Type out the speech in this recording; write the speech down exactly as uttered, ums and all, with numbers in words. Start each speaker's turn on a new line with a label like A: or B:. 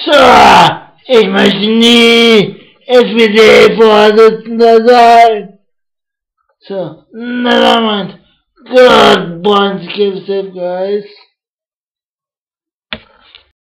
A: So, ich möchte nie S P D-Vorsitzender sein. So, never mind. God, Bonds gives it, guys.